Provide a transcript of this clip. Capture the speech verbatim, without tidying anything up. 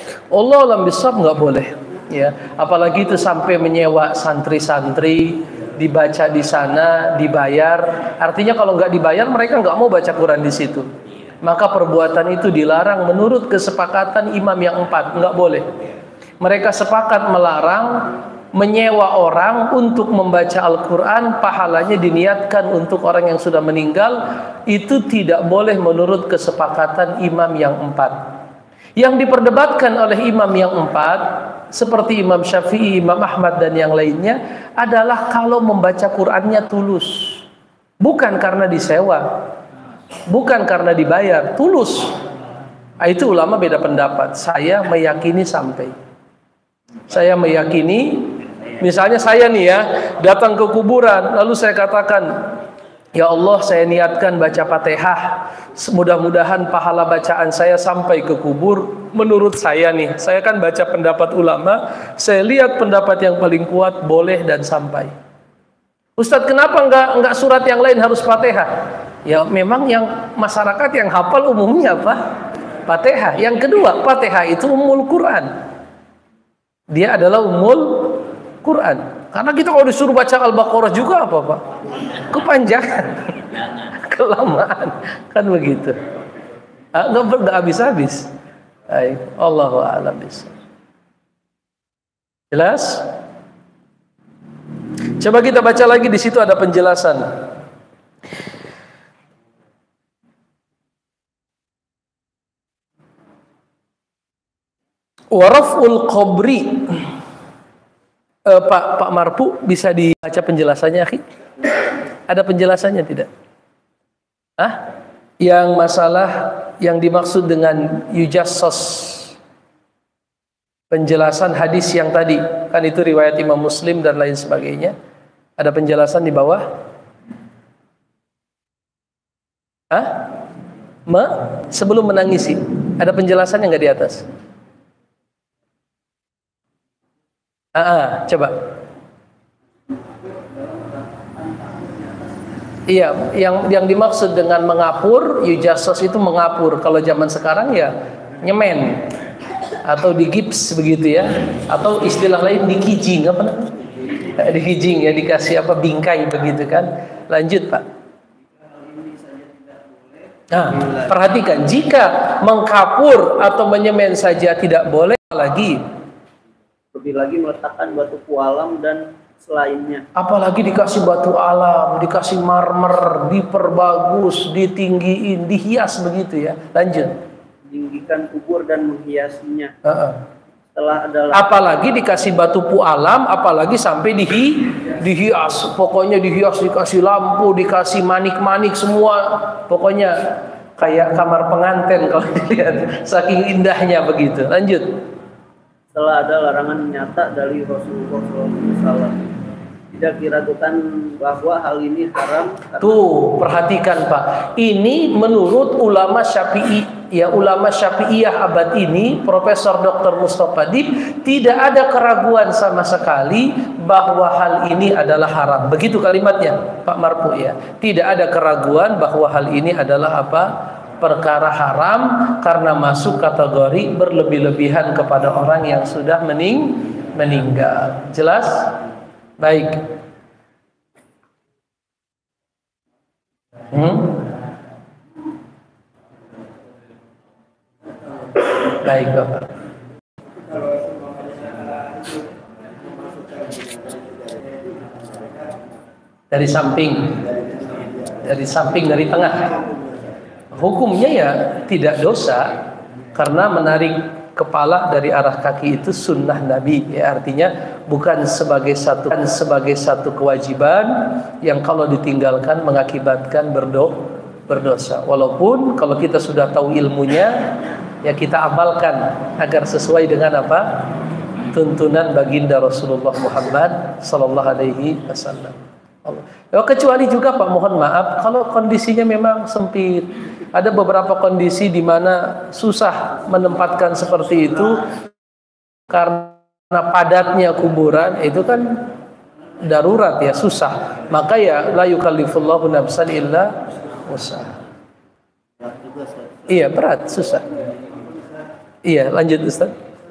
Allah alam bisawab nggak boleh, ya. Apalagi itu sampai menyewa santri-santri, dibaca di sana, dibayar. Artinya kalau nggak dibayar mereka nggak mau baca Quran di situ. Maka perbuatan itu dilarang menurut kesepakatan imam yang empat, nggak boleh. Mereka sepakat melarang menyewa orang untuk membaca Al-Quran, pahalanya diniatkan untuk orang yang sudah meninggal. Itu tidak boleh menurut kesepakatan imam yang empat. Yang diperdebatkan oleh imam yang empat, seperti Imam Syafi'i, Imam Ahmad dan yang lainnya, adalah kalau membaca Qur'annya tulus, bukan karena disewa, bukan karena dibayar, tulus. Itu ulama beda pendapat. Saya meyakini sampai Saya meyakini, misalnya saya nih ya, datang ke kuburan, lalu saya katakan, ya Allah, saya niatkan baca Fatihah, mudah-mudahan pahala bacaan saya sampai ke kubur. Menurut saya nih, saya kan baca pendapat ulama, saya lihat pendapat yang paling kuat boleh dan sampai. Ustadz, kenapa enggak, enggak surat yang lain harus Fatihah? Ya memang yang masyarakat yang hafal umumnya apa? Fatihah. Yang kedua, Fatihah itu umul Quran. Dia adalah umul Quran. Karena kita kalau disuruh baca Al-Baqarah juga apa Pak? Kepanjangan, kelamaan, kan begitu. Ah, nggak nggak habis-habis. Allahu a'lam bishawab. Jelas? Coba kita baca lagi, di situ ada penjelasan. Waraful qabri. Uh, Pak Pak Marpu, bisa dibaca penjelasannya, akhi? Ada penjelasannya tidak? Ah, yang masalah yang dimaksud dengan yujassos, penjelasan hadis yang tadi, kan itu riwayat Imam Muslim dan lain sebagainya. Ada penjelasan di bawah? Ah, Ma, sebelum menangisi, ada penjelasan yang nggak di atas? Ah, coba. Iya, yang yang dimaksud dengan mengapur, yujassos itu mengapur. Kalau zaman sekarang ya nyemen atau digips begitu ya, atau istilah lain dikijing apa namanya? Dikijing ya, dikasih apa, bingkai begitu kan. Lanjut Pak. Nah, perhatikan, jika mengkapur atau menyemen saja tidak boleh, lagi lebih lagi meletakkan batu pualam dan selainnya. Apalagi dikasih batu alam, dikasih marmer, diperbagus, ditinggiin, dihias begitu ya. Lanjut. Meninggikan kubur dan menghiasinya. Uh-uh. Setelah adalah. Apalagi dikasih batu pualam, apalagi sampai dihi, dihias. Pokoknya dihias, dikasih lampu, dikasih manik-manik semua. Pokoknya kayak kamar pengantin kalau dilihat. Saking indahnya begitu. Lanjut. Setelah ada larangan nyata dari Rasulullah shallallahu alaihi wasallam, tidak diragukan bahwa hal ini haram. Tuh, perhatikan Pak. Ini menurut ulama Syafi'i, ya ulama Syafi'iyah abad ini, Profesor Doktor Mustafa Dib, tidak ada keraguan sama sekali bahwa hal ini adalah haram. Begitu kalimatnya, Pak Marpu ya. Tidak ada keraguan bahwa hal ini adalah apa? Perkara haram, karena masuk kategori berlebih-lebihan kepada orang yang sudah mening meninggal. Jelas? Baik. Hmm? Baik Bapak. Dari samping, dari samping, dari tengah. Hukumnya ya tidak dosa, karena menarik kepala dari arah kaki itu sunnah Nabi ya, artinya bukan sebagai satu sebagai satu kewajiban yang kalau ditinggalkan mengakibatkan berdo, berdosa. Walaupun kalau kita sudah tahu ilmunya ya kita amalkan agar sesuai dengan apa? Tuntunan baginda Rasulullah Muhammad sallallahu alaihi wasallam. Ya, kecuali juga Pak, mohon maaf kalau kondisinya memang sempit. Ada beberapa kondisi di mana susah menempatkan seperti itu karena padatnya kuburan, itu kan darurat ya, susah. Maka ya la yukallifullahu nafsan illa wus'aha. Iya, berat, susah. Iya, lanjut Ustaz.